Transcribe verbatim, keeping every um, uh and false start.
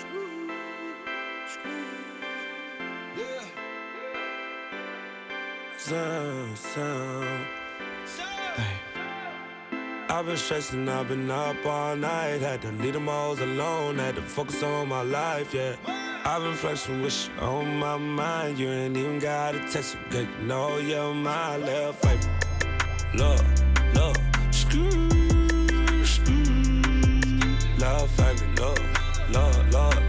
Sound, sound. Hey. I've been stressing, I've been up all night. Had to leave them all alone, had to focus on my life, yeah. I've been flexing with you on my mind. You ain't even gotta text me, girl, you know you're my little favorite. Love, love, screw, screw. Love, favorite, love, love, love.